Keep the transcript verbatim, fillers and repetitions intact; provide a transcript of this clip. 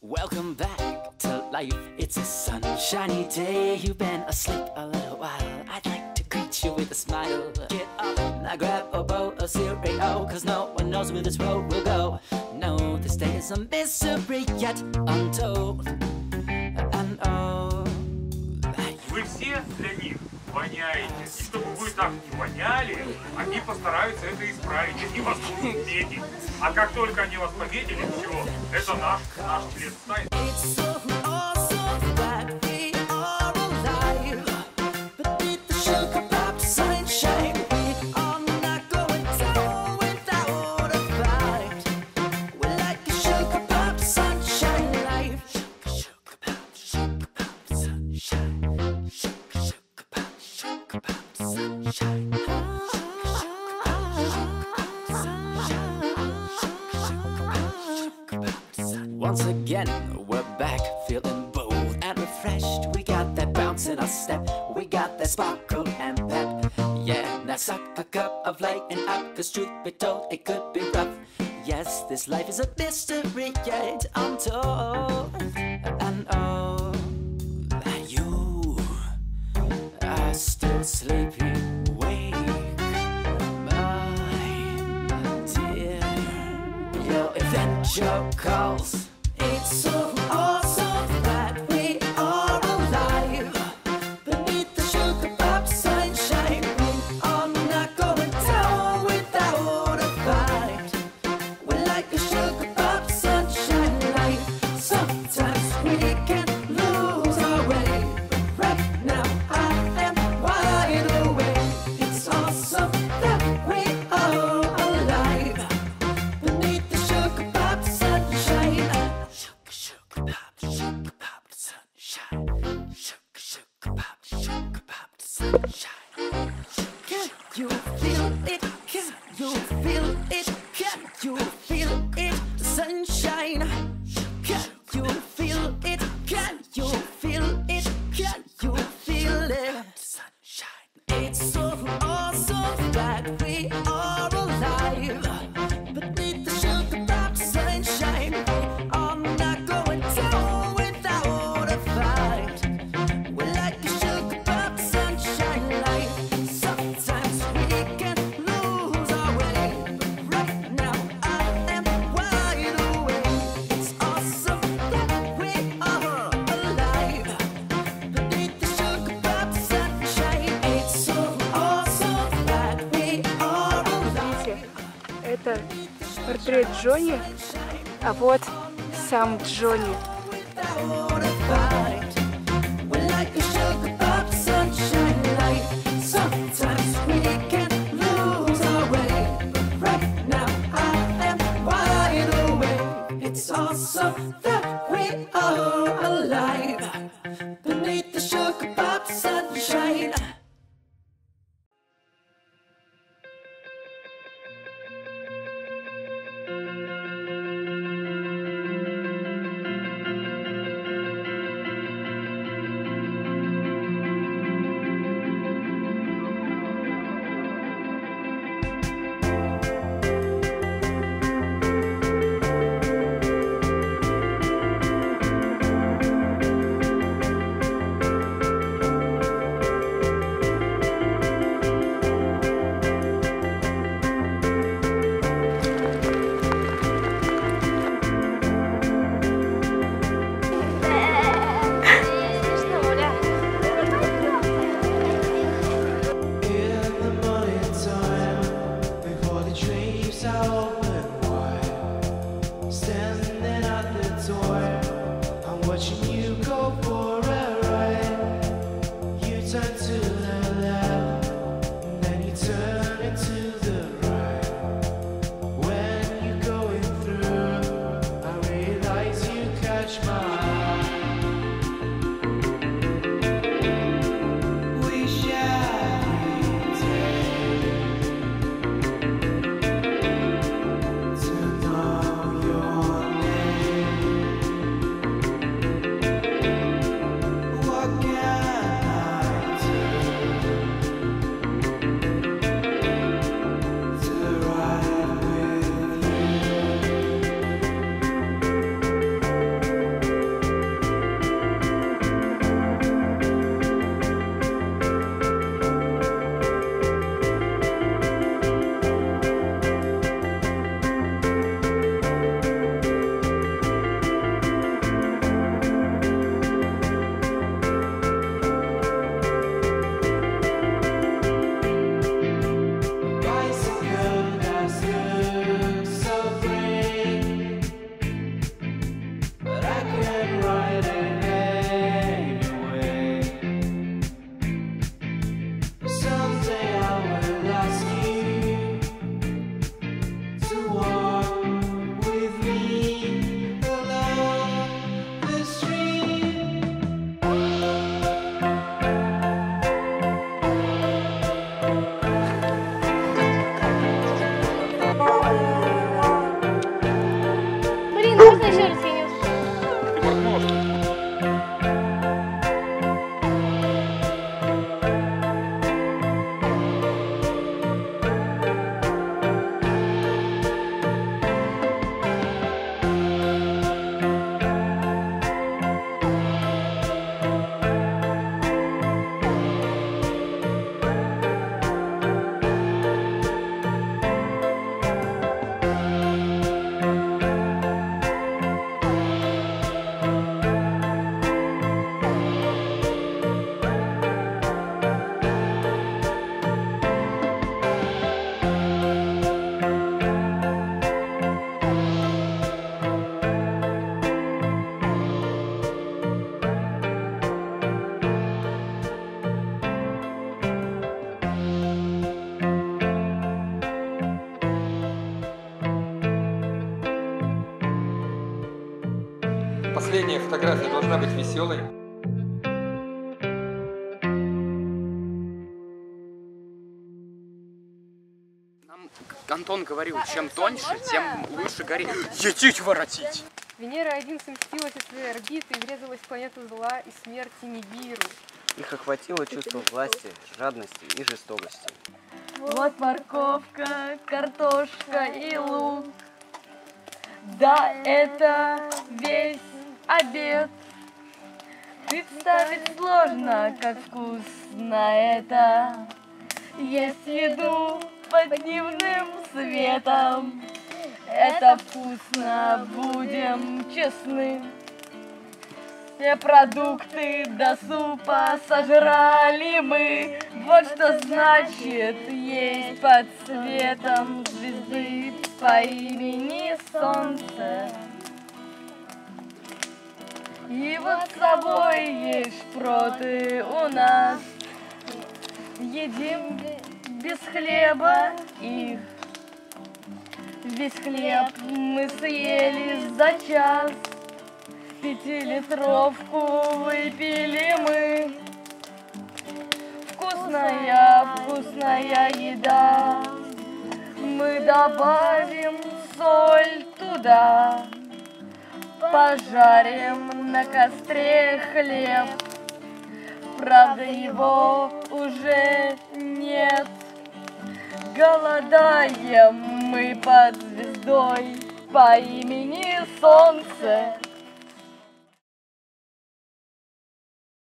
Welcome back to life. It's a sunshiny day. You've been asleep a little while. I'd like to greet you with a smile. Get up, now grab a bowl of cereal, cause no one knows where this road will go. No, this day is a mystery yet untold. And oh, вы все для них воняете. И чтобы вы так не воняли, они постараются это исправить. Они вас будут метить. А как только они вас пометили, все, это наш, наш след станет. Once again, we're back, feeling bold and refreshed. We got that bounce in our step, we got that sparkle and pep. Yeah, now suck a cup of lightning up, cause truth be told, it could be rough. Yes, this life is a mystery yet untold. And oh, you are still sleeping, wake, my dear. Your adventure calls. It's so awesome that we are alive. Beneath the sugar pop sunshine, we are not going down without a fight. We're like a sugar pop sunshine light. Sometimes we can lose our way, but right now I am wide awake. It's awesome that we are alive. Beneath the sugar pop sunshine. Sugar, sugar pop, sugar pop sunshine. Sugar, sugar pop, sugar pop sunshine. Can you feel it? Can you feel it? Can you feel it? The sunshine. Can you feel it? Can you feel it? Can you feel it? Sunshine. It's so awesome that we are alive. Beneath the sugar pop sunshine, I'm not going down without a fight. We're like a sugar pop sunshine light. Sometimes we can lose our way, but right now I am wide awake. It's awesome that we are alive. Beneath the sugar pop sunshine, it's so awesome that we are alive. Это портрет Джонни, а вот сам Джонни. Without a fight, we're like a sugar pop sunshine light. Sometimes we can lose our way, but right now I am wide awake. It's awesome that we are alive. Beneath the sugar pop sunshine. последняя фотография должна быть веселой. Нам Антон говорил, чем тоньше, тем лучше гореть. Етить воротить! Венера один сместилась из своей орбиты и врезалась в планету зла и смерти Нибиру. Их охватило чувство власти, жадности и жестокости. Вот морковка, картошка и лук. Да, это весь обед. Представить сложно, как вкусно это. Есть еду под дневным светом. Это вкусно, будем честны. Все продукты до супа сожрали мы. Вот что значит есть под светом звезды по имени Солнце. И вот с собой есть шпроты у нас. Едим без хлеба их. Весь хлеб мы съели за час. Пятилитровку выпили мы. Вкусная, вкусная еда. Мы добавим соль туда. Пожарим на костре хлеб. Правда, его уже нет. Голодаем мы под звездой по имени Солнце.